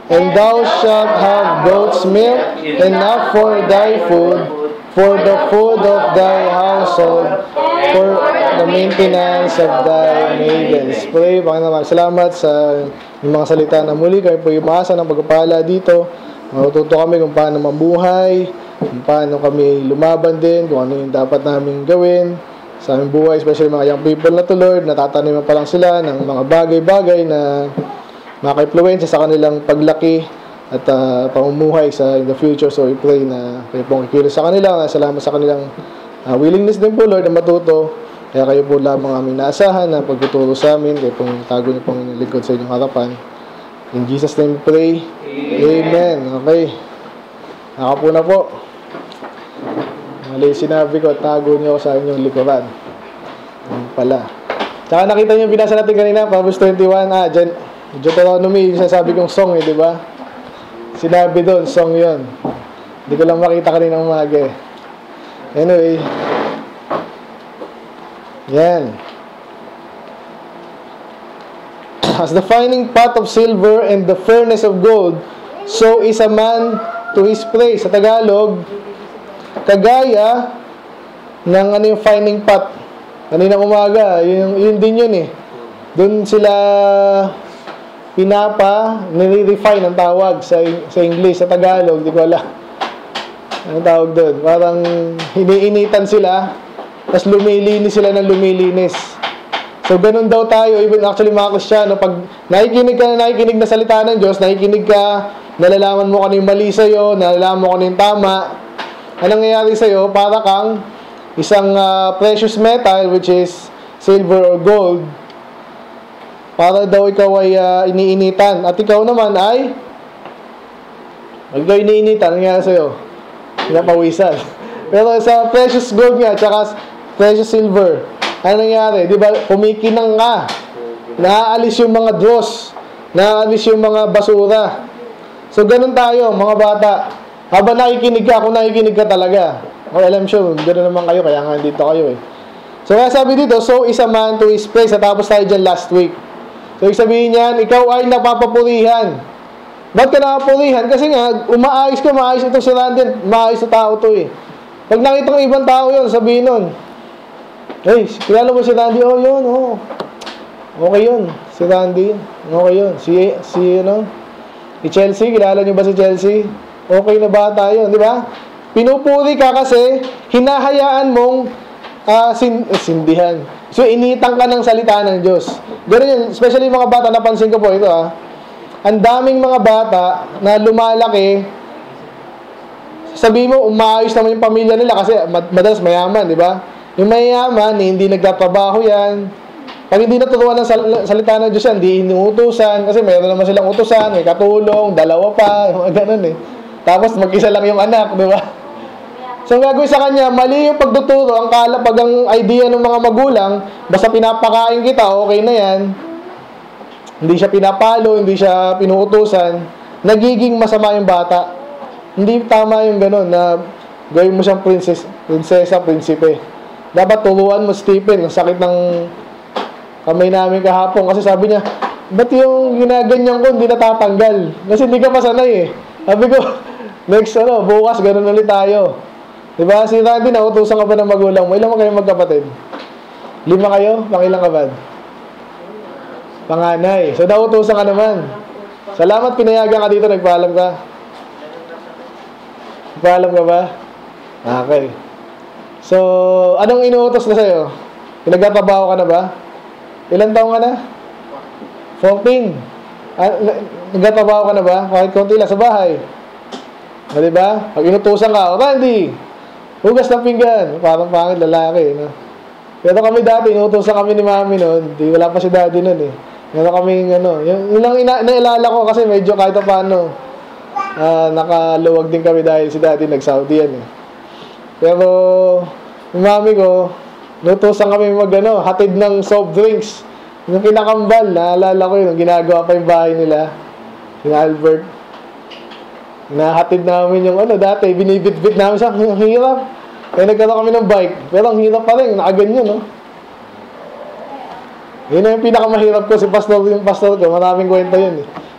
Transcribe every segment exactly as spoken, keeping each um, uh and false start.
And thou shalt have goat's milk enough for thy food, for the food of thy household, for the maintenance of thy maidens. Pray, Panginoon, salamat sa mga salita na muli. Kayo po umaasa ng pagpapala dito. Matututo kami kung paano mabuhay, kung paano kami lumaban din, kung ano yung dapat namin gawin sa aming buhay, especially mga young people na to, Lord. Natataniman pa lang sila ng mga bagay-bagay na maka-influensya sa kanilang paglaki at uh, pamumuhay sa in the future. So, we pray na kayo pong ikilos sa kanila. Salamat sa kanilang uh, willingness din po, Lord, na matuto. Kaya kayo po lamang aming naasahan na pagtuturo sa amin. Kayo pong tago niyo pong lingkod sa inyong harapan. In Jesus' name we pray. Amen. Okay. Nakapo na po. Mali sinabi ko, tago niyo sa inyong likuran. Yan pala. Tsaka nakita niyo binasa natin kanina, Proverbs twenty-one. Ah, dyan. Deuteronomy, yung sasabi kong song eh, di ba? Sinabi doon, song yon. Hindi ko lang makita kanina umaga eh. Anyway. Yan. As the fining pot of silver and the furnace of gold, so is a man to his place. Sa Tagalog, kagaya ng ano yung fining pot. Kanina umaga, yun, yun din yun eh. Doon sila pinapa, nire-refine ang tawag sa, sa English, sa Tagalog, di ko alam. Anong tawag doon? Parang hiniinitan sila, tapos lumilinis sila ng lumilinis. So, ganun daw tayo, even actually mga Kristiyano, pag nakikinig ka na nakikinig na salita ng Diyos, nakikinig ka, nalalaman mo kung ano yung mali sa'yo, nalalaman mo kung ano yung tama, anong nangyayari sa'yo, para kang isang uh, precious metal, which is silver or gold, para daw ikaw ay uh, iniinitan. At ikaw naman ay pag ikaw iniinitan, ano nga sa'yo? Pinapawisan. Pero sa precious gold nga, tsaka precious silver, ano nangyari? Di ba, kumikinang ka. Naaalis yung mga dross. Naaalis yung mga basura. So, ganun tayo, mga bata. Habang nakikinig ka, kung nakikinig ka talaga. Okay, alam sure, gano'n naman kayo, kaya nga dito kayo eh. So, kaya sabi dito, so is a man to his place. Natapos tayo dyan last week. So, ibig sabihin niyan, ikaw ay napapapurihan. Ba't ka napapurihan? Kasi nga, umaayos ka, maayos ito si Randy. Maayos na tao to eh. Pag nakita ng ibang tao yun, sabihin nun, hey, kilala mo si Randy? Oh, yun, oh. Okay yun. Si Randy, okay yun. Si, si, ano, si Chelsea, kilala niyo ba si Chelsea? Okay na bata yun, di ba? Pinupuri ka kasi, hinahayaan mong uh, sin, eh, sindihan. So, initang ka ng salita ng Diyos. Ganun yun. Especially mga bata, napansin ko po ito ah. Ang daming mga bata na lumalaki, sabi mo, umaayos naman yung pamilya nila kasi madalas mayaman, di ba? Yung mayaman, hindi nagtatrabaho yan. Pag hindi natutuan ng sal- salita ng Diyos yan, hindi inuutusan. Kasi mayroon naman silang utusan, may katulong, dalawa pa, mga ganun eh. Tapos mag-isa lang yung anak, di ba? So, ang gagawin sa kanya, mali yung pagtuturo. Ang kala, pag ang idea ng mga magulang, basta pinapakain kita, okay na yan. Hindi siya pinapalo, hindi siya pinuutusan. Nagiging masama yung bata. Hindi tama yung gano'n na gawin mo siyang princess, prinsesa, prinsipe. Dapat turuan mo, Stephen. Ang sakit ng kamay namin kahapon. Kasi sabi niya, ba't yung ginaganyan ko, hindi natatanggal? Kasi hindi ka pa sanay eh. Sabi ko, next ano, bukas, gano'n ulit tayo. Diba? Si Randy, nautusan ka ba ng magulang mo? Ilan mo kayo magkapatid? Lima kayo? Pangilang ka ba? Panganay. So, nautusan ka naman. Salamat, pinayagan ka dito. Nagpaalam ka. Nagpaalam ka ba? Okay. So, anong inuutos na sa'yo? Pinagtatrabaho ka na ba? Ilan taong ka na? fourteen. Ah, nagtatrabaho ka na ba? Kahit konti lang sa bahay. O, diba? Pag inutusan ka, Randy, hugas ng pinggan. Parang pangit lalaki, no? Pero kami dati, inutusan kami ni mami noon. Di, wala pa si daddy noon eh. Meron kaming ano, yung, yung lang ina, nailala ko kasi medyo kahit paano, uh, nakaluwag din kami dahil si daddy nag-Saudi yan eh. Pero, yung mami ko, inutusan kami mag ano, hatid ng soft drinks. Yung kinakambal, naalala ko yun, ginagawa pa yung bahay nila. Sina Albert. Nahatid namin yung ano, dati, binibit-bit namin siya, ang hirap. Kaya nagkaroon kami ng bike, pero ang hirap pa rin, nakaganyan, no? Yun na yung pinakamahirap ko, si pastor, yung pastor ko, maraming kwento yun, eh.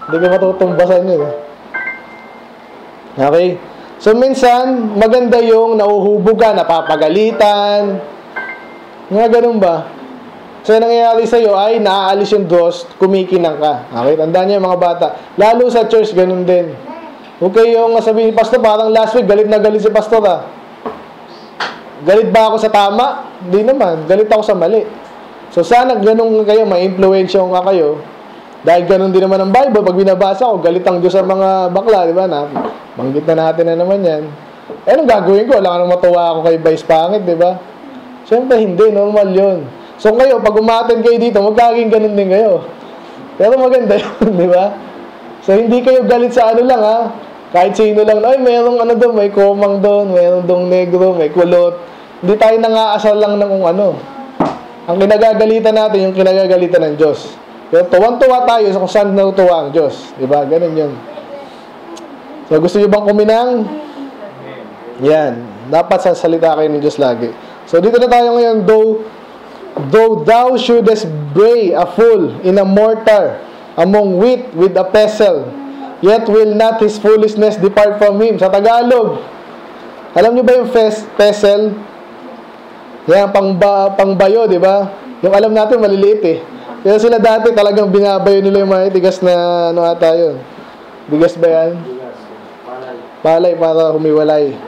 Hindi ka matutumbasan yun. Okay? So, minsan, maganda yung nauhubog ka, napapagalitan. Nga ganun ba? So, yung nangyayari sa'yo ay naaalis yung Diyos, kumikinang ka. Okay? Tandaan niyo yung mga bata. Lalo sa church, ganun din. Okay, yung sabihin ni Pastor, parang last week, galit na galit si Pastor ah. Galit ba ako sa tama? Hindi naman. Galit ako sa mali. So, sana ganun kayo, ma-influensyon ka kayo. Dahil ganun din naman ang Bible. Pag binabasa ko, galit ang Diyos sa mga bakla, di ba? Na, banggit na natin na naman yan. Eh, anong gagawin ko? Wala ka nang matuwa ako kay Vice Pangit, di ba? Siyempre, hindi. Normal yun. So, kayo, pag umaten kayo dito, magkaging ganun din kayo. Pero maganda yun, di ba? So, hindi kayo galit sa ano lang, ha? Kahit sino lang, ay, mayroong ano doon, may komang doon, mayroong dong negro, may kulot. Hindi tayo nangaasal lang ng kung ano. Ang kinagagalitan natin, yung kinagagalitan ng Diyos. Pero tuwang-tuwa tayo sa kung saan natutuwa ang Diyos. Di ba? Ganun yun. So, gusto nyo bang kuminang? Yan. Dapat sasalita kayo ng Diyos lagi. So, dito na tayo ngayon, though Though thou shouldest bray a fool in a mortar among wheat with a pestle, yet will not his foolishness depart from him. Sa Tagalog, alam niyo ba yung pestle? Yan, pangba, pangbayo, di ba? Yung alam natin, maliliit eh. Kaya sila dati talagang binabayo nila yung mga tigas na ano ata yun. Bigas ba yan? Palay para humiwalay.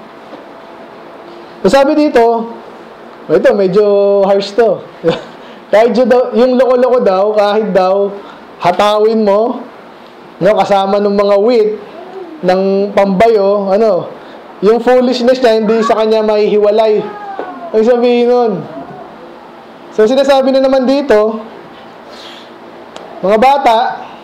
So sabi dito, ito, medyo harsh to. Kahit daw, yung loko-loko daw, kahit daw, hatawin mo, no, kasama ng mga wheat, ng pambayo, ano, yung foolishness niya, hindi sa kanya mahihiwalay. Ang sabihin nun. So, sinasabi na naman dito, mga bata,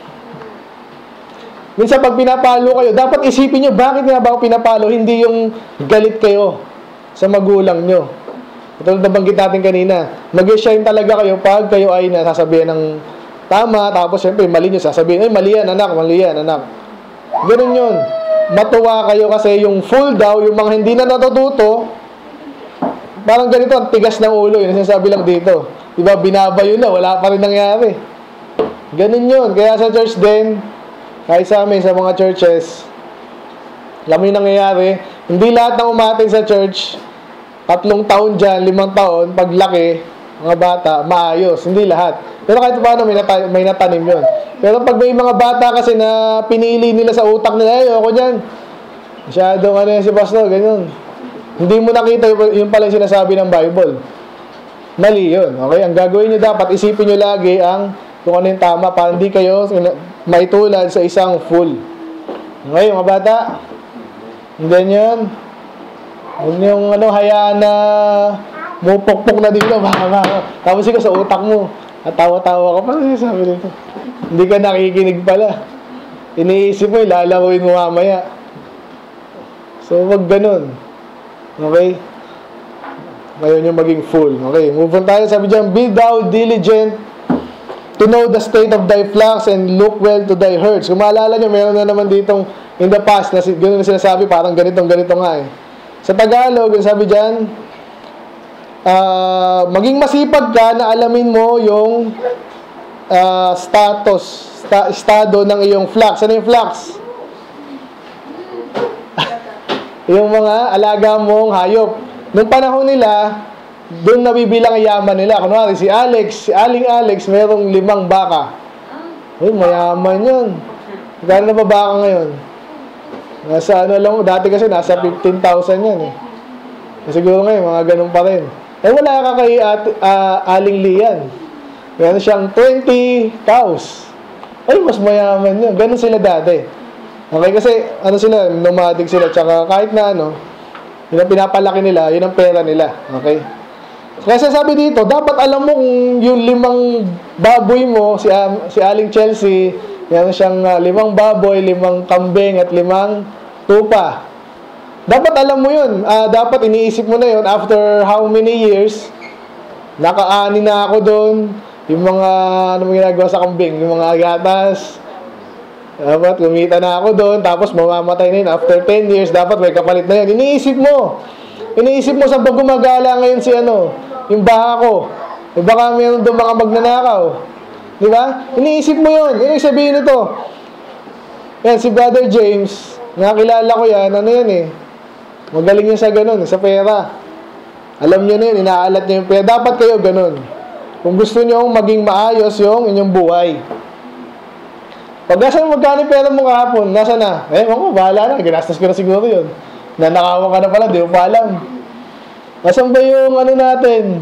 minsan pag pinapalo kayo, dapat isipin nyo, bakit nga ba ako pinapalo, hindi yung galit kayo sa magulang nyo. Ito na banggit natin kanina. Mag-shine talaga kayo pag kayo ay nasasabihan ng tama, tapos siyempre mali nyo sasabihin, ay mali yan anak, mali yan anak. Ganun yun. Matuwa kayo kasi yung full daw, yung mga hindi na natututo, parang ganito, ang tigas ng ulo, yun sinasabi lang dito. Diba, binabayo na, wala pa rin nangyari. Ganun yun. Kaya sa church din, kahit sa amin, sa mga churches, alam mo yung nangyayari, hindi lahat ng umatin sa church, tatlong taon dyan, limang taon, paglaki, mga bata, maayos. Hindi lahat. Pero kahit paano, may, nata may natanim yun. Pero pag may mga bata kasi na pinili nila sa utak nila, ay, ako dyan. Masyadong ano yan si Pastor, ganyan. Hindi mo nakita yung pala yung sinasabi ng Bible. Mali yun. Okay? Ang gagawin nyo dapat, isipin nyo lagi ang kung ano yung tama para hindi kayo maitulad sa isang fool. Okay, mga bata? Hindi yan. Huwag yung ano, hayaan na mupok-pok na dito, baka, baka. Tapos ikaw sa utak mo, at tawa-tawa ka pa, sabi dito. Hindi ka nakikinig pala. Iniisip mo, ilalaruin mo mamaya. So, wag ganun. Okay? Ngayon yung maging full. Okay, move on tayo. Sabi dyan, be thou diligent to know the state of thy flocks and look well to thy herds. Kung maalala nyo, meron na naman ditong in the past na ganun na sinasabi, parang ganitong ganito nga eh. Sa Tagalog, yung sabi dyan, uh, maging masipag ka na alamin mo yung uh, status, sta estado ng iyong flocks. Ano yung flocks? Yung mga alaga mong hayop. Nung panahon nila, doon nabibilang ang yaman nila. Kunwari, si Alex, si Aling Alex, mayroong limang baka. Uy, mayaman yun. Gano'n na ba baka ngayon? Nasa ano lang, dati kasi nasa fifteen thousand yan eh. Siguro ngayon, mga ganun pa rin. Eh wala ka kay at, uh, Aling Lian. Meron siyang twenty cows. Ay, mas mayaman yun. Ganun sila dati. Okay, kasi ano sila, nomadic sila. Tsaka kahit na ano, yun ang pinapalaki nila, yun ang pera nila. Okay? Kasi sabi dito, dapat alam mo kung yung limang baboy mo, si, um, si Aling Chelsea, meron siyang uh, limang baboy, limang kambing, at limang tupa. Dapat alam mo yun. Uh, dapat iniisip mo na yun after how many years, nakaani na ako doon, yung mga, ano mo ginagawa sa kambing, yung mga gatas, dapat kumita na ako doon, tapos mamamatay na yun. After ten years, dapat may kapalit na yun. Iniisip mo. Iniisip mo sa pag gumagala ngayon si ano, yung baka ko. E baka mayroon doon mga magnanakaw. Di ba? Iniisip mo yun. Ibig sabihin nito, Yan, si Brother James, nakakilala ko yan, ano yan eh. Magaling yan sa ganun, sa pera. Alam niyo na yun, inaalat niyo yung pera. Dapat kayo ganun. Kung gusto niyo maging maayos yung inyong buhay. Pag nasa magkano pera mo kahapon, nasa na? Eh, ako, bahala na. Ginastos ko na siguro yun. Nanakawan ka na pala, di mo pa alam. Nasaan ba yung ano natin?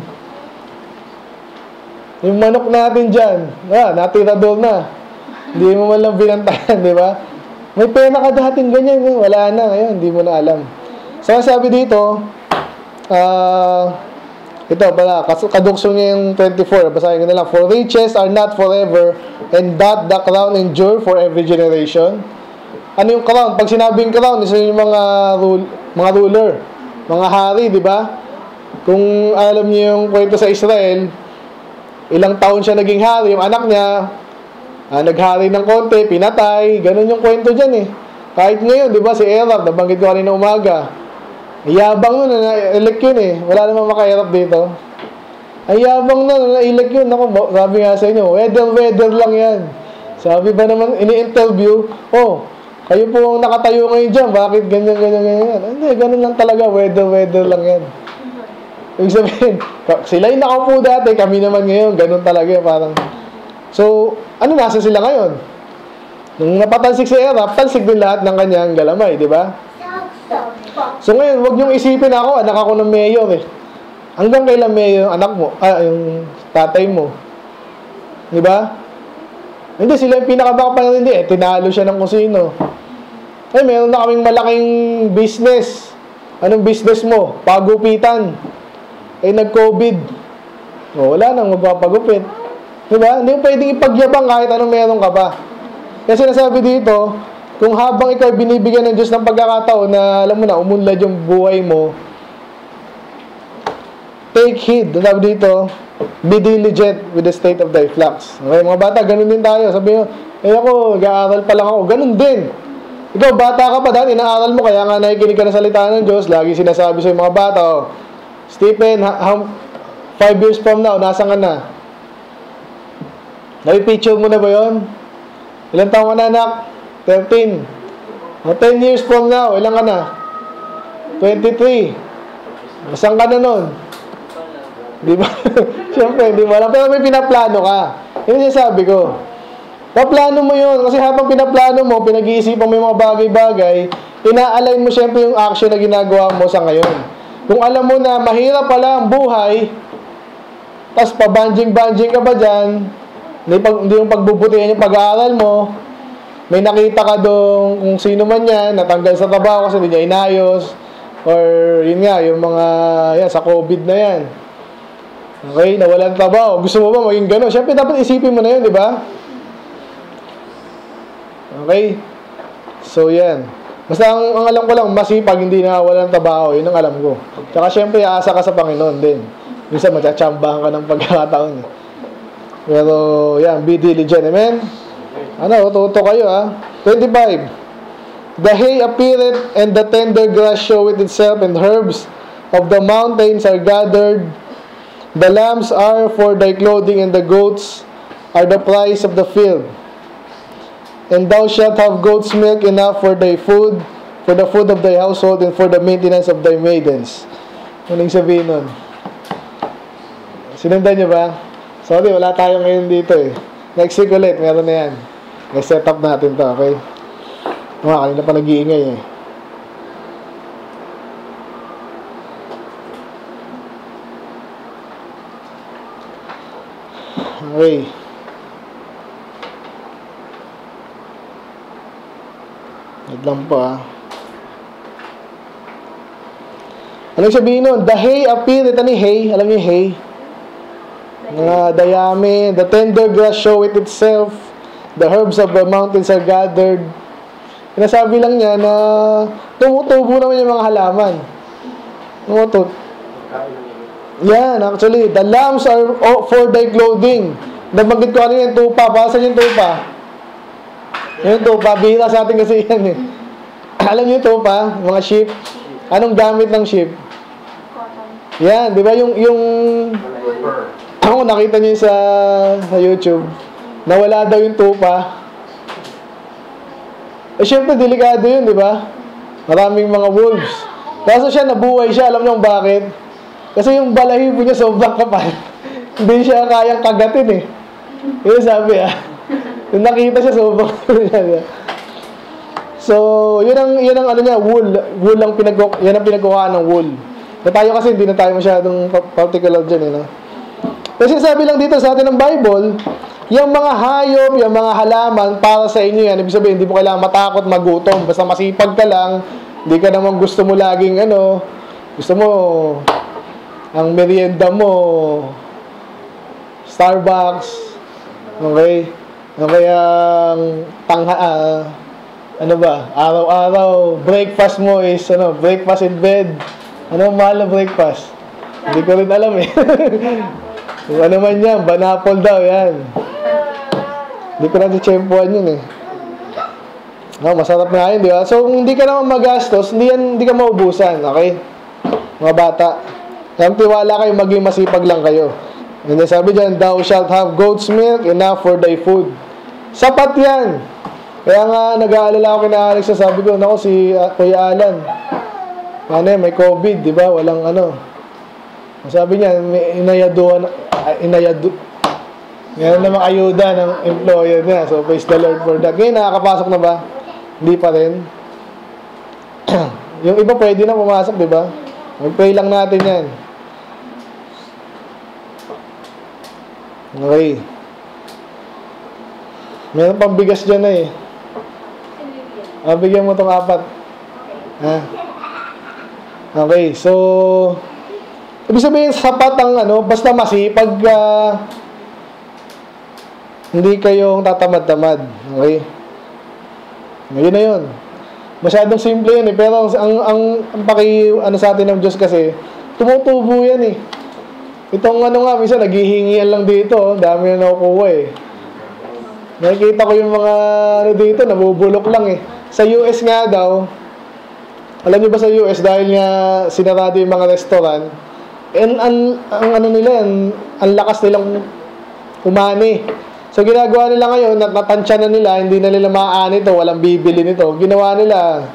Yung manok natin dyan. Ah, natira doon na. Hindi mo man lang binantayan, di ba? May pera ka dating ganyan. Eh. Wala na. Ngayon, hindi mo na alam. So, sabi dito, ah, uh, ito pala, kadukso niya yung twenty-four. Basahin ko na lang. For riches are not forever, and that the crown endure for every generation. Ano yung crown? Pag sinabing crown, isa yung mga, rule, mga ruler, mga hari, di ba? Kung alam niyo yung kwento sa Israel, ilang taon siya naging hari, yung anak niya, ah, naghari ng konti, pinatay, ganun yung kwento dyan eh. Kahit ngayon, di ba, si Erab, nabanggit ko kanina umaga, yabang nun, na-elect yun eh. Wala namang makairap dito. Ay yabang nun, na-elect yun. Ako, sabi nga sa inyo, weather-weather lang yan. Sabi ba naman, ini-interview, oh, kayo po ang nakatayo ngayon dyan, bakit ganyan, ganyan, ganyan? Hindi, ganun lang talaga, weather-weather lang yan. Ibig sabihin, sila yung nakaupo dati, kami naman ngayon, ganun talaga, parang. So, ano nasa sila ngayon? Nung napatansik si Erap, tansik din lahat ng kanyang galamay, di ba? So ngayon, huwag niyong isipin ako, anak ako ng mayor eh. Hanggang kailan mayor yung anak mo, ah, yung tatay mo. Di ba? Hindi, sila yung pinakabaka hindi eh. Tinalo siya ng kusino. Eh, meron na kaming malaking business. Anong business mo? Pagupitan. Eh, nag-COVID. O, wala nang magpapagupit. Di ba? Hindi mo pwedeng ipagyabang kahit anong meron ka pa. Kasi nasabi dito, kung habang ikaw binibigyan ng Diyos ng pagkakataon na, alam mo na, umunlad yung buhay mo, take heed. Sabi dito, be diligent with the state of thy flocks. Okay, mga bata, ganun din tayo. Sabi mo, eh ako, nag-aaral pa lang ako. Ganun din. Ikaw, bata ka pa dahil, inaaral mo, kaya nga nakikinig ka ng salita ng Diyos, lagi sinasabi sa mga bata, oh, Stephen, how, five years from now, nasan ka na? Napipicture mo na ba yun? Ilang taong ka na, anak? thirteen. O, ten years from now, ilang ka na? twenty-three. Saan ka na nun? Di ba? Siyempre, di ba lang. Pero may pinaplano ka. Yun yung sabi ko. Paplano mo yun. Kasi habang pinaplano mo, pinag-iisipan mo yung mga bagay-bagay, ina-align mo siyempre yung action na ginagawa mo sa ngayon. Kung alam mo na mahirap pala ang buhay, tas pabanjing-banjing ka ba dyan, hindi, pag, hindi yung pagbubutihan yung pag-aaral mo, may nakita ka doon kung sino man yan, natanggal sa trabaho kasi hindi niya inayos, or yun nga, yung mga, yan, sa COVID na yan. Okay, nawalan ng trabaho. Gusto mo ba maging gano'n? Siyempre, dapat isipin mo na yun, di ba? Okay? So, yan. Basta ang, ang alam ko lang, masipag, hindi na walang trabaho. Yun ang alam ko. Tsaka, siyempre, aasa ka sa Panginoon din. Minsan, matsatsambahan ka ng pagkakataon. Pero, yan, be diligent. Amen? Ano, tuto kayo ha. twenty-five. The hay appeareth, and the tender grass showeth itself, and herbs of the mountains are gathered. The lambs are for thy clothing, and the goats are the price of the field. And thou shalt have goat's milk enough for thy food, for the food of thy household, and for the maintenance of thy maidens. Anong sabihin nun? Sinundan niyo ba? Sorry, wala tayo ngayon dito eh. Next week ulit, meron na yan. I-set up natin to, okay? Mga kanina pa nag-iingay eh. Okay. Wait lang po ah. Anong sabihin nun? The hay appeared. Ano yung hay? Alam niyo yung hay? Mga dayami. The tender grass showeth itself. The herbs of the mountains are gathered. Pinasabi lang niya na tumutubo naman yung mga halaman. Tumutubo. Yan, actually. The lambs are for thy clothing. Nabanggit ko ano yung tupa. Pasan yung tupa? Yung tupa. Bihira sa atin kasi yan eh. Alam niyo yung tupa? Mga sheep. Anong gamit ng sheep? Yan, di ba yung yung ako nakita niyo sa sa YouTube. Nawala daw yung tupa. Eh, syempre, delikado yun, di ba? Maraming mga wolves. Kaso siya, nabuhay siya. Alam niyo kung bakit? Kasi yung balahibo niya sobrang kapal. Hindi siya kayang kagatin eh. Yun sabi ah. Yung nakita siya sobrang So, yun ang, yun ang ano niya, wool. Wool ang pinag yan ang pinagkuhaan ng wool. Na tayo kasi hindi na tayo masyadong particular dyan eh. No? Kasi sabi lang dito sa atin ng Bible, yung mga hayop, yung mga halaman, para sa inyo yan. Ibig sabihin, hindi mo kailangan matakot, magutom. Basta masipag ka lang, hindi ka naman gusto mo laging ano, gusto mo, ang merienda mo, Starbucks, okay? Okay, ang tangha, uh, ano ba, araw-araw, breakfast mo is, ano, breakfast in bed. Ano mahal na breakfast? Hindi ko rin alam eh. Kung ano man yan, banapol daw, yan. Hindi ko natin tsempuan yun eh. No, masarap na yun, di ba? So, kung hindi ka naman magastos, hindi, yan, hindi ka maubusan, okay? Mga bata. Kaya tiwala kayo, maging masipag lang kayo. And then sabi dyan, thou shalt have goat's milk enough for thy food. Sapat yan. Kaya nga, nag-aalala ako kina Alex, sabi ko, naku, si uh, Kuya Alan, ano may COVID, di ba? Walang ano. Sabi niya, may inayaduan, inayadu, yan namang ayuda ng employer niya. So, praise the Lord for that. Ngayon, nakakapasok na ba? Hindi pa rin. Yung iba pwede na pumasok, di ba? Mag-pray lang natin yan. Okay. Meron pang bigas dyan na eh. Ah, bigyan mo itong apat. Ha? Okay, so ibig sabihin, sapat ang ano, basta masipag uh, hindi kayong tatamad-tamad. Okay? Ngayon na yun. Masyadong simple yun eh. Pero ang, ang, ang paki, ano sa atin ng Diyos kasi, tumutubo yan eh. Itong ano nga, minsan naghihingian lang dito. Dami na nakukuha eh. Nakikita ko yung mga ano dito, nabubulok lang eh. Sa U S nga daw, alam niyo ba sa U S, dahil nga sinarado yung mga restaurant, and ang, ang ano nila, ang, ang lakas nilang umani. So, ginagawa nila ngayon, nat natansya na nila, hindi na nila maaani ito, walang bibili nito. Ginawa nila,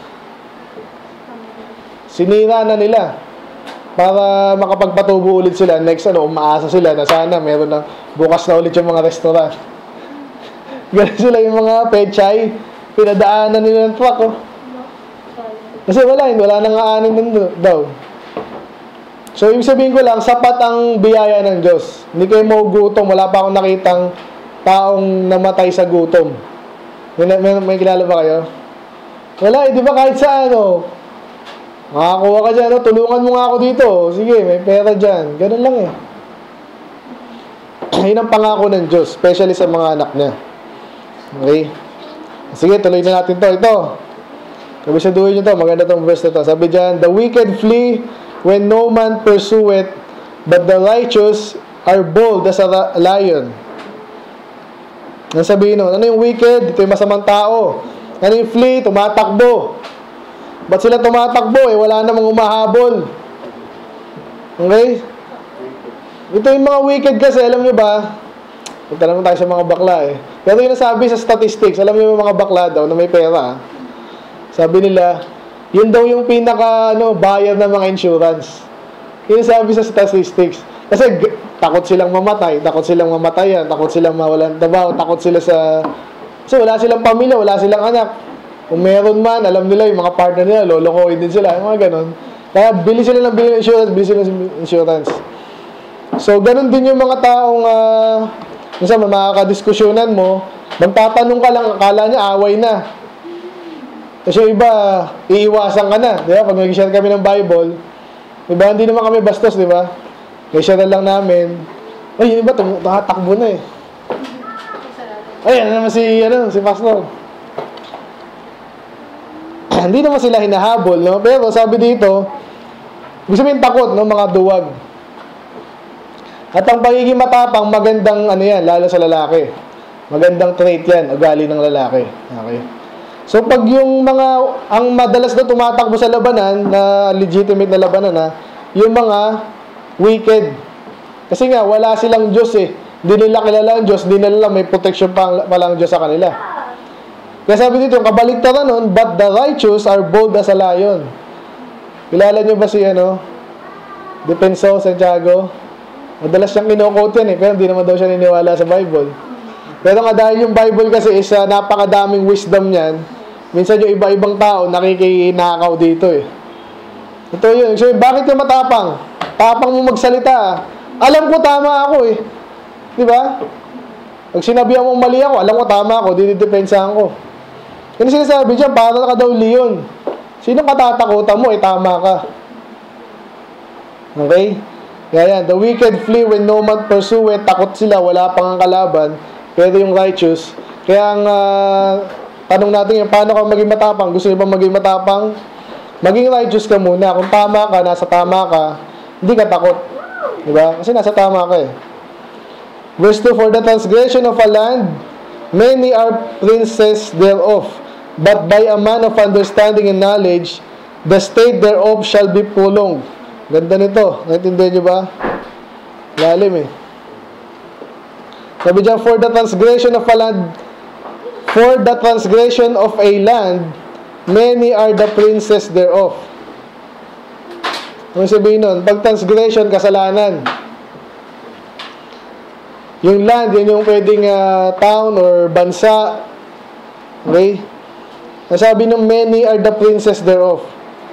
sinira na nila para makapagpatubo ulit sila. Next, ano, umaasa sila na sana meron na bukas na ulit yung mga restaurant. Ganun sila yung mga pechay, pinadaanan nila ng truck, oh. Kasi wala, hindi, wala nang aanin nun daw. So, ibig sabihin ko lang, sapat ang biyaya ng Diyos. Hindi kayo maugutom, wala pa akong nakitang taong namatay sa gutom. May, may, may kilala ba kayo? Wala, eh, di ba kahit sa ano, makakuha ka dyan, no? Tulungan mo nga ako dito. Sige, may pera dyan. Ganun lang eh. Yun ang pangako ng Diyos, especially sa mga anak niya. Okay? Sige, tuloy na natin to. Ito. Kabisaduhin nyo to. Maganda tong verse na to. Sabi dyan, the wicked flee when no man pursueth, but the righteous are bold as a lion. Ang sabihin nun, ano yung wicked? Ito yung masamang tao. Ano yung flee? Tumatakbo. Ba't sila tumatakbo? Eh, wala namang umahabol. Okay? Ito yung mga wicked kasi, alam nyo ba? Punta naman tayo sa mga bakla eh. Pero yung nasabi sa statistics, alam nyo yung mga bakla daw na may pera. Sabi nila, yun daw yung pinaka ano, bayad ng mga insurance. Yun sabi sa statistics. Kasi takot silang mamatay, takot silang mamatayan, takot silang mawalan trabaho, takot sila sa... So wala silang pamilya, wala silang anak. Kung meron man, alam nila yung mga partner nila, lolokohin din sila, yung mga ganon. Kaya bili sila ng bili ng insurance, bili sila ng insurance. So ganon din yung mga taong... Uh, minsan makakadiskusyonan mo, magtatanong ka lang, akala niya away na. Kasi yung iba, iiwasan ka na. Di ba? Pag nag-share kami ng Bible, diba? Hindi naman kami bastos, di ba? Nag-share lang namin. Ay, yun iba, tumatakbo na eh. Ay, ano naman si, ano, si Pastor. Hindi naman sila hinahabol, no? Pero sabi dito, ibig sabihin takot, no? Mga duwag. At ang pagiging matapang, magandang ano yan, lalo sa lalaki. Magandang trait yan, ugali ng lalaki. Okay. So, pag yung mga, ang madalas na tumatakbo sa labanan, na legitimate na labanan, ha, yung mga wicked. Kasi nga, wala silang Diyos eh. Hindi nila kilala ang Diyos, hindi nila may protection pa, pa lang Diyos sa kanila. Kaya sabi dito, yung kabaligtaran nun, but the righteous are bold as a lion. Kilala nyo ba si, ano, Defensor Santiago? Madalas siyang kinukot yan eh, pero hindi naman daw siya niniwala sa Bible. Pero nga dahil yung Bible kasi is uh, napakadaming wisdom niyan, minsan yung iba-ibang tao nakikinakaw dito eh. Ito yun. So, bakit yung matapang? Tapang mo magsalita. Alam ko tama ako eh. Di ba? Pag sinabihan mong mali ako, alam ko tama ako, dinidepensahan ko. Kaya sinasabi dyan, para ka daw leon. Sino katatakutan mo, eh tama ka. Okay? Kaya yan, the wicked flee when no man pursue. Takot sila, wala pang ang kalaban. Pero yung righteous, kaya ang uh, tanong natin yung paano ka maging matapang? Gusto niyo ba maging matapang? Maging righteous ka muna. Kung tama ka, nasa tama ka, hindi ka takot. Diba? Kasi nasa tama ka eh. Verse two, for the transgression of a land, many are princes thereof, but by a man of understanding and knowledge, the state thereof shall be prolonged. Ganda nito. Naintindihan nyo ba? Lalim eh. Sabi dyan, for the transgression of a land, for the transgression of a land, many are the princes thereof. Ano sabihin nun? Pag transgression, kasalanan. Yung land, yun yung pwedeng uh, town or bansa. Okay? Nasabi nung many are the princes thereof.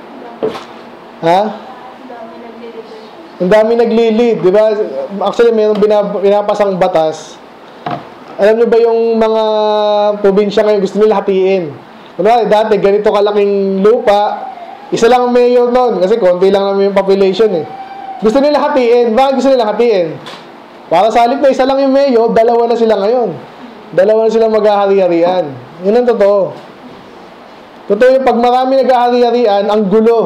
Ha? Ang dami naglilid, di ba? Actually, mayroong pinapasang batas. Alam niyo ba yung mga probinsya ngayon gusto nila hatiin? Kunwari, dati ganito kalaking lupa, isa lang ang mayor noon kasi konti lang naman yung population eh. Gusto nila hatiin. Bakit gusto nila hatiin? Para sa halip na isa lang yung mayor, dalawa na sila ngayon. Dalawa na sila maghahari-harian. Yun ang totoo. Totoo yung pag marami naghahari-harian, ang gulo.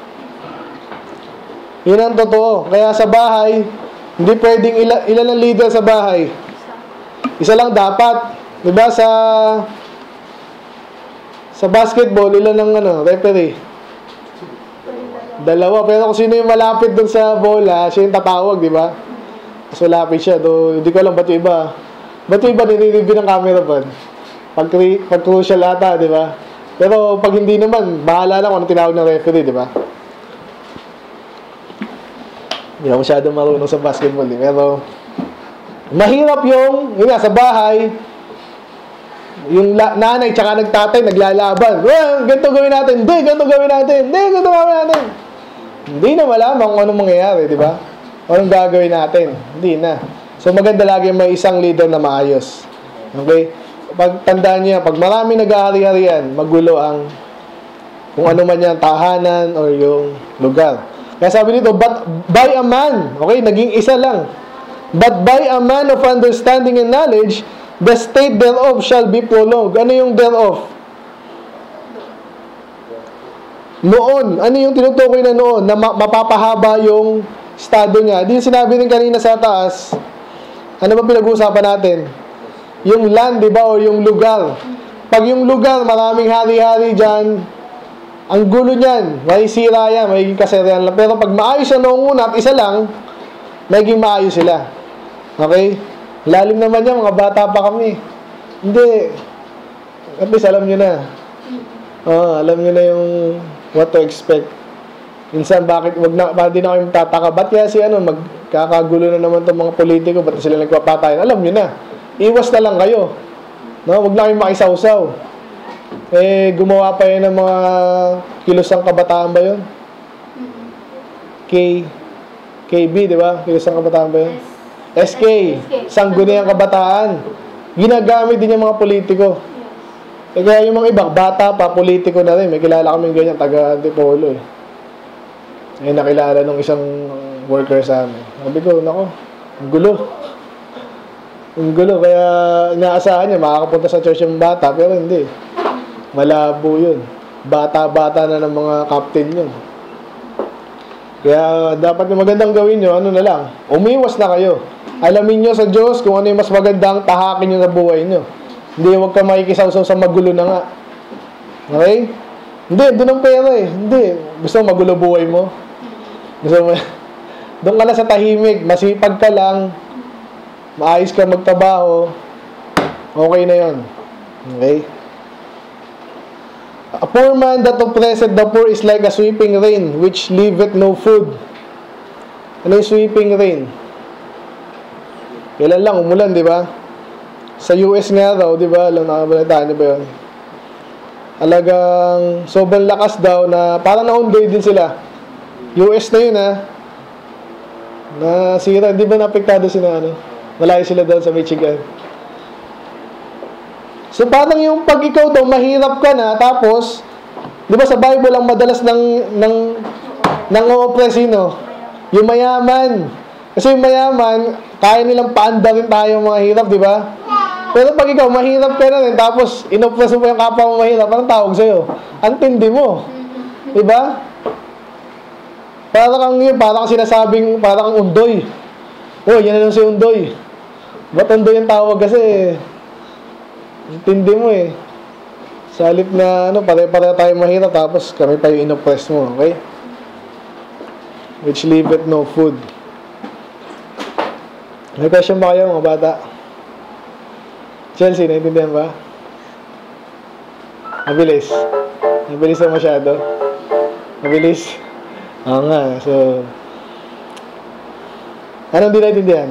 Yun ang totoo. Kaya sa bahay, hindi pwedeng ilan, ilan ang leader sa bahay. Isa lang dapat. Diba sa sa basketball, ilan ang ano, referee? Dalawa. Pero kung sino yung malapit dun sa bola, siya yung tatawag, di ba? Mas malapit siya. Do, hindi ko alam ba't yung iba. Ba't yung iba nire-review ng camera ba? Pag, pag crucial ata, di ba? Pero pag hindi naman, bahala lang kung ano tinawag ng referee, di ba? Hindi ako masyadong marunong sa basketball eh. Pero mahirap yung, yun nga, sa bahay, yung la, nanay tsaka nagtatay naglalaban. Well, ganito gawin natin. Hindi, ganito gawin natin. Hindi, ganito gawin natin. Hindi na malaman kung anong mangyayari, di ba? Anong gagawin natin? Hindi na. So maganda lagi may isang leader na maayos. Okay? Pag tandaan niyo, pag marami nag-ahari-harian, magulo ang kung ano man yan, tahanan or yung lugar. Kaya sabi dito, but by a man, okay, naging isa lang. But by a man of understanding and knowledge, the state thereof shall be prolonged. Ano yung thereof? Noon. Ano yung tinutukoy na noon? Na mapapahaba yung estado niya. Di sinabi rin kanina sa taas, ano ba pinag-uusapan natin? Yung land, di ba? O yung lugar. Pag yung lugar, maraming hari-hari dyan, ang gulo niyan, may sira yan, may kaserian lang. Pero pag maayos siya noong una at isa lang, maging maayos sila. Okay? Lalim naman yan, mga bata pa kami. Hindi. At least alam nyo na. Oh, alam nyo na yung what to expect. Minsan, bakit, wag na, bakit di na kayo tataka? Ba't kaya si ano, magkakagulo na naman itong mga politiko, ba't sila nagpapatayan? Alam nyo na. Iwas na lang kayo. No? Wag na kayong makisawsaw. Eh, gumawa pa yun ng mga kilosang kabataan ba yun? K, K B, di ba? Kilosang kabataan ba yun? S K, Sangguniang Kabataan. Ginagamit din yung mga politiko. Eh, kaya yung mga ibang bata pa, politiko na rin. May kilala kaming ganyan, taga Antipolo eh. Eh, nakilala nung isang worker sa amin. Sabi ko, nako, ang gulo. Ang gulo, kaya inaasahan niya, makakapunta sa church yung bata, pero hindi. Malabo yun. Bata-bata na ng mga captain yun. Kaya dapat yung magandang gawin nyo, ano na lang, umiwas na kayo. Alamin nyo sa Diyos kung ano yung mas magandang tahakin nyo sa buhay nyo. Hindi, huwag ka makikisawsaw sa magulo na nga. Okay? Hindi, doon ang pera eh. Hindi. Gusto mo magulo buhay mo? Gusto mo, doon ka na sa tahimik, masipag ka lang, maayos ka magtrabaho, okay na yon. Okay? A poor man that oppresseth the poor is like a sweeping rain, which leaveth no food. Ano yung sweeping rain? Kailan lang, umulan, di ba? Sa U S nga daw, di ba? Alam, nakabalitaan niyo ba yun? Alagang sobrang lakas daw na parang naundoy din sila. U S na yun, ha? Nasira, di ba napektado sila, ano? Malayo sila doon sa Michigan. So, parang yung pag ikaw daw, mahirap ka na, tapos, di ba sa Bible, ang madalas ng, ng, ng o-oppressino, yung mayaman. Kasi yung mayaman, kaya nilang paandarin tayo mga hirap, di ba? Pero pag ikaw, mahirap ka na rin, tapos, in-oppress mo yung kapwa mo mahirap, anong tawag sa'yo? Ang tindi mo. Di ba? Parang kang yun, parang kang sinasabing, parang kang undoy. Oh, yan na lang si undoy. Ba't undoy yung tawag kasi? Intindi mo eh. Sa halip na ano, pare-pare tayo mahirap tapos kami pa yung inoppress mo, okay? Which leaveth no food. May question ba kayo mga bata? Chelsea, naintindihan ba? Mabilis. Mabilis na masyado. Mabilis. Oo nga, so anong di naintindihan?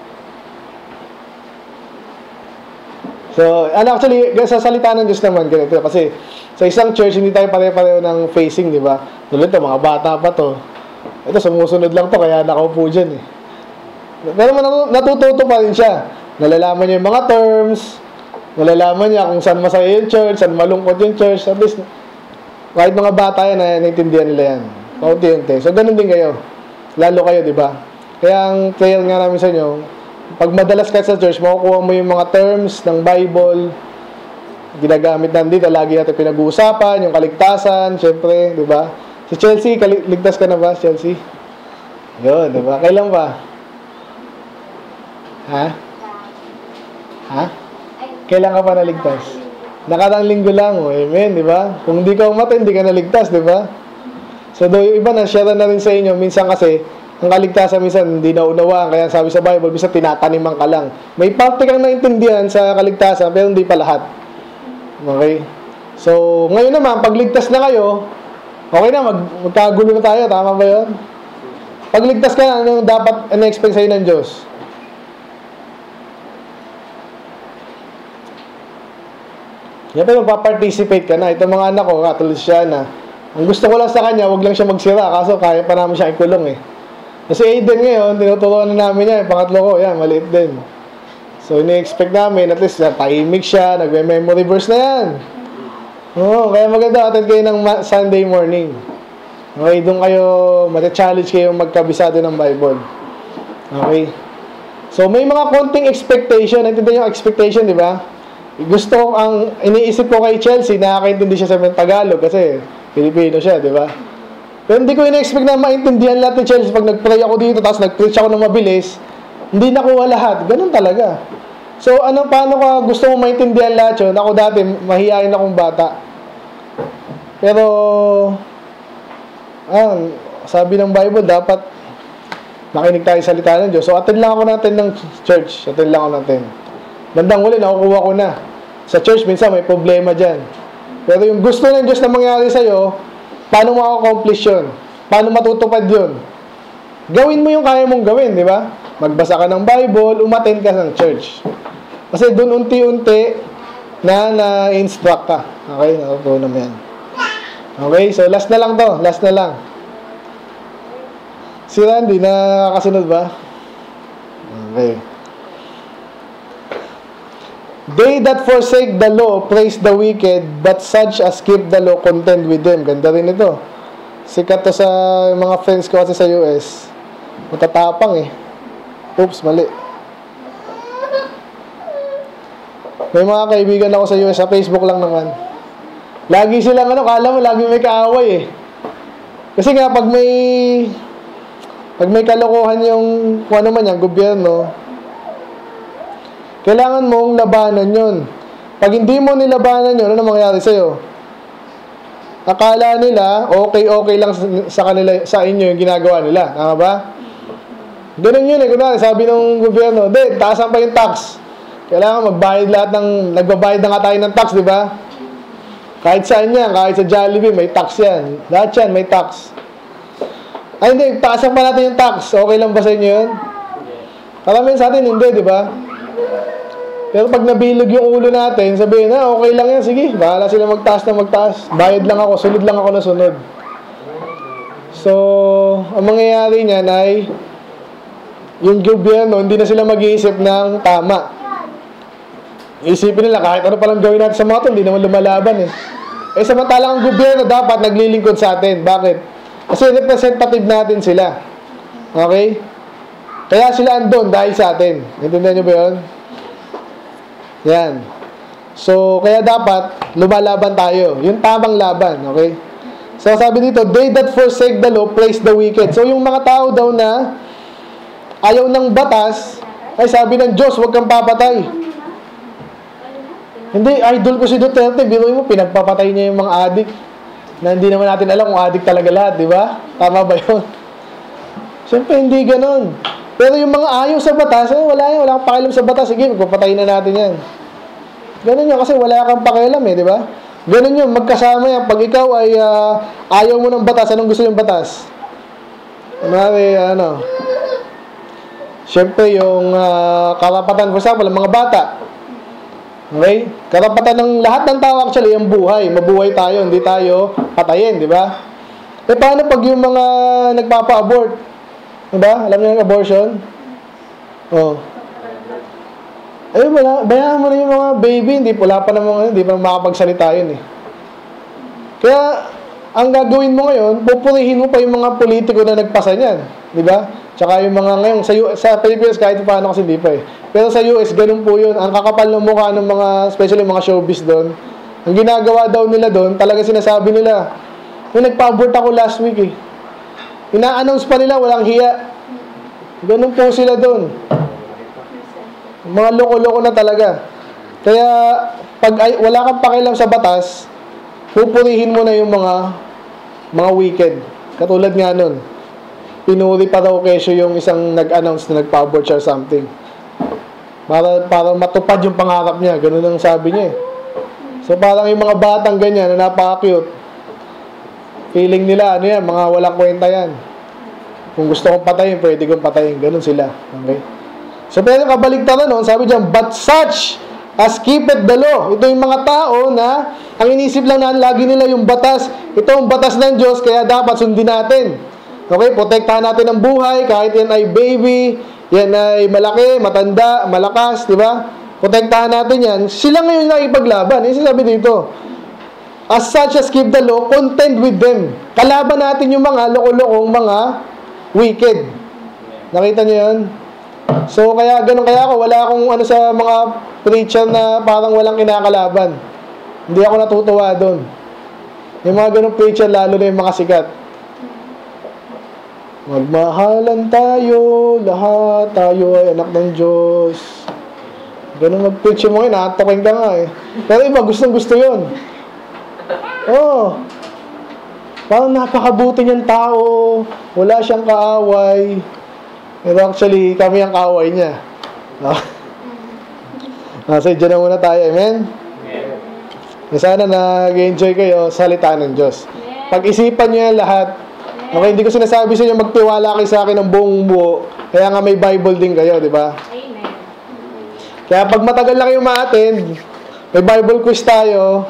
So, ano actually, sa salita ng Diyos naman, ganito. Kasi, sa isang church, hindi tayo pare-pareho ng facing, di ba? Tulad ito, mga bata pa to. Ito, sumusunod lang to, kaya nakaupo dyan eh. Pero natututo pa rin siya. Nalalaman niya yung mga terms, nalalaman niya kung saan masaya yung church, saan malungkot yung church. At least, kahit mga bata yan, naintindihan nila yan. Paunti-unti. So, ganun din kayo. Lalo kayo, di ba? Kaya ang prayer nga namin sa inyo, pag madalas ka sa church, makukuha mo yung mga terms ng Bible, ginagamit natin dito, lagi natin pinag-uusapan, yung kaligtasan, syempre, di ba? Si Chelsea, ligtas ka na ba, Chelsea? Yun, di ba? Kailan ba? Ha? Ha? Kailan ka pa naligtas? Nakarang linggo lang, oh, amen, di ba? Kung di ka umatay, hindi ka naligtas, di ba? So, do yung iba na, share na rin sa inyo, minsan kasi, ang kaligtasan minsan hindi naunawaan, kaya sabi sa Bible, minsan tinataniman ka lang. May parte kang naintindihan sa kaligtasan, pero hindi pa lahat. Okay? So, ngayon naman, pag ligtas na kayo, okay na, mag, magkagulo na tayo, tama ba yun? Pag ligtas ka, ano dapat in-expect sa'yo ng Diyos? Yan pa, magpa-participate ka na. Itong mga anak ko, katulad siya na, ang gusto ko lang sa kanya, wag lang siya magsira, kaso kaya pa namin siya ikulong eh. Kasi Aiden ngayon, tinuturuan na namin niya, pangatlo ko, yan, maliit din. So, ini-expect namin, at least, tahimik siya, nagme-memory verse na yan. Oo, kaya maganda, attend kayo ng Sunday morning. Okay, doon kayo, mata-challenge kayo magkabisado ng Bible. Okay? So, may mga konting expectation, naintindihan yung expectation, di ba? Gusto ko, ang iniisip ko kay Chelsea, nakakaintindi siya sa Tagalog, kasi Pilipino siya, di ba? Pero hindi ko ina-expect na maintindihan lahat ni Chelsea pag nag-pray ako dito, tapos nag-preach ako ng mabilis, hindi nakuha lahat. Ganun talaga. So, ano, paano ka gusto mo maintindihan lahat yun? Ako dati, mahihayin akong bata. Pero, ah, sabi ng Bible, dapat makinig tayo sa salita ng Diyos. So, attend lang ako natin ng church. Attend lang ako natin. Bandang huli, nakukuha ko na. Sa church, minsan may problema dyan. Pero yung gusto ng Diyos na mangyari sa'yo, paano mo accomplish yun? Paano matutupad yun? Gawin mo yung kaya mong gawin, di ba? Magbasa ka ng Bible, umattend ka ng church. Kasi dun unti-unti na na-instruct ka. Okay? Nakukuha naman yan. Okay? So, last na lang to. Last na lang. Si Randy, nakakasunod ba? Okay. They that forsake the law praise the wicked, but such as keep the law contend with them. Ganda rin ito. Sikat to sa mga friends ko kasi sa U S. Matatapang eh. Oops, mali. May mga kaibigan ako sa U S, sa Facebook lang naman. Lagi silang ano, kala mo lagi may kaaway eh. Kasi nga pag may pag may kalokohan yung kung ano man yung gobyerno, kailangan mong labanan yun. Pag hindi mo nilabanan yun, ano mangyayari sa'yo? Akala nila, okay-okay lang sa kanila, sa inyo yung ginagawa nila. Tama ba? Ganun yun eh. Kunwari, sabi ng gobyerno, de, taasan pa yung tax. Kailangan magbayad lahat ng, nagbabayad na nga tayo ng tax, di ba? Kahit saan yan, kahit sa Jollibee, may tax yan. Lahat yan, may tax. Ay, hindi, taasan pa natin yung tax. Okay lang ba sa inyo yun? Karamihan sa atin, hindi, di ba? Pero pag nabilog yung ulo natin, sabihin na, okay lang yan, sige, bahala sila magtaas na magtaas. Bayad lang ako, sunod lang ako na sunod. So, ang mangyayari niyan ay, yung gobyerno, hindi na sila mag-iisip ng tama. Isipin nila, kahit ano palang gawin natin sa mga ito, hindi naman lumalaban eh. Eh, samantalang ang gobyerno dapat naglilingkod sa atin. Bakit? Kasi representative natin sila. Okay? Kaya sila andun dahil sa atin. Intindihan nyo ba yun? Yan. So, kaya dapat lumalaban tayo. Yung tamang laban. Okay? So, sabi dito, they that forsake the law praise the wicked. So, yung mga tao daw na ayaw ng batas, ay sabi ng Diyos, huwag kang papatay. Hindi, idol ko si Duterte. Biruin mo, pinagpapatay niya yung mga adik na hindi naman natin alam kung adik talaga lahat, di ba? Tama ba yun? Siyempre, hindi ganon. Pero yung mga ayaw sa batas, eh, wala yan, wala kang pakialam sa batas. Sige, magpapatayin na natin yan. Ganon yun, kasi wala kang pakialam eh, di ba? Ganon yun, magkasama yan. Pag ikaw ay uh, ayaw mo ng batas, anong gusto yung batas? Mari, ano? Siyempre, yung uh, karapatan, for example, ng mga bata. Okay? Karapatan ng lahat ng tao actually ang buhay. Mabuhay tayo, hindi tayo patayin, di ba? Eh paano pag yung mga nagpapa-abort? Di ba? Alam niyo yung abortion? Oh. Eh wala, bayaan mo na yung mga baby, hindi wala pa namang hindi pa makapagsalita yun eh. Kaya ang gagawin mo ngayon, pupurihin mo pa yung mga politiko na nagpasa niyan, di ba? Tsaka yung mga ngayon sa sa Pilipinas kahit paano kasi hindi pa eh. Pero sa U S, ganun po yun. Ang kakapal ng mukha ng mga, especially mga showbiz doon, ang ginagawa daw nila doon, talaga sinasabi nila, yung nagpa-abort ako last week eh. Ina-announce pa nila, walang hiya. Ganun po sila doon. Mga loko-loko na talaga. Kaya, pag ay, wala kang pakialam sa batas, pupurihin mo na yung mga mga wicked. Katulad nga nun. Pinuri pa daw kesyo yung isang nag-announce na nagpa-abort or something. Para, para matupad yung pangarap niya. Ganun ang sabi niya eh. So parang yung mga batang ganyan na napaka-cute, feeling nila, ano yan, mga walang kwenta yan. Kung gusto kong patayin, pwede kong patayin. Ganun sila. Okay? So pero kabaligtaran nun, sabi diyan, but such as keepeth the law. Ito yung mga tao na ang inisip lang na lagi nila yung batas. Ito ang batas ng Diyos, kaya dapat sundin natin. Okay? Protektahan natin ang buhay, kahit yan ay baby, yan ay malaki, matanda, malakas, di ba? Protektahan natin yan. Sila ngayon na ipaglaban. Yung sabi dito, as such as keep the law, contend with them. Kalaban natin yung mga loko-lokong mga wicked. Nakita niyo yun? So, kaya ganun kaya ako. Wala akong ano sa mga preacher na parang walang kinakalaban. Hindi ako natutuwa doon. Yung mga ganun preacher, lalo na yung mga sikat. Magmahalan tayo, lahat tayo ay anak ng Diyos. Ganun mag-preach mo ngayon, nakatoking ka nga eh. Pero iba, gustong gusto yun. Oo. Parang napakabuti niyang tao, wala siyang kaaway. Pero actually, kami ang kaaway niya. No? So, dyan na muna tayo, amen? Sana nag-enjoy kayo sa salita ng Diyos. Pag-isipan niyo yan lahat. Okay, hindi ko sinasabi sa inyo magtiwala kayo sa akin ng buong buo. Kaya nga may Bible din kayo, di ba? Amen. Kaya pag matagal na kayo ma-attend, may Bible quiz tayo.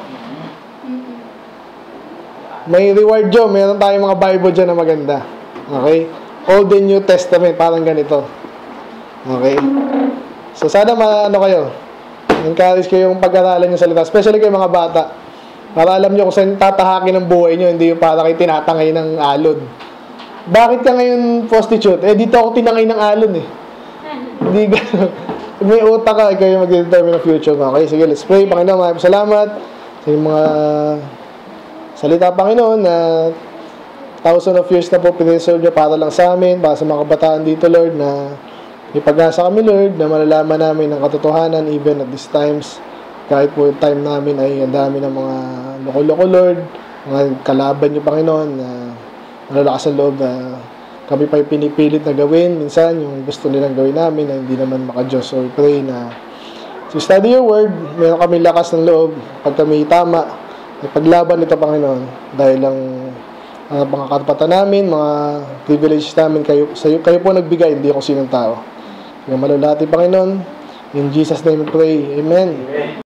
May reward dyan. Meron tayong mga Bible dyan na maganda. Okay? Old and New Testament, parang ganito. Okay? So, sana ma-ano kayo. Encourage kayo yung pag-aralan yung salita. Especially kayo mga bata. Para alam nyo kung saan tatahakin ang buhay nyo, hindi yung para kayo tinatangay ng alon. Bakit ka ngayon prostitute? Eh, dito ako tinangay ng alon eh. Hindi gano'n. May utak ka, ikaw yung mag-determine ng future mo. Okay, sige, let's pray. Panginoon, maraming salamat sa yung mga salita, Panginoon, na thousand of years na po piniserve nyo para lang sa amin, para sa mga kabataan dito, Lord, na may pag-asa kami, Lord, na malalaman namin ang katotohanan even at these times. Kahit po yung time namin ay ang dami ng mga loko-loko, Lord, mga kalaban nyo, Panginoon, na malalakas ang loob na kami pa yung pinipilit na gawin. Minsan, yung gusto nilang gawin namin na hindi naman maka-Diyos. So, we pray na to study your word, meron kami lakas ng loob. Pag kami tama, ipaglaban ito, Panginoon, dahil lang uh, mga katapatan namin, mga privileges namin, kayo, sa, kayo po nagbigay, hindi ako sinong tao. Kaya malulati, Panginoon. In Jesus' name we pray. Amen. Amen.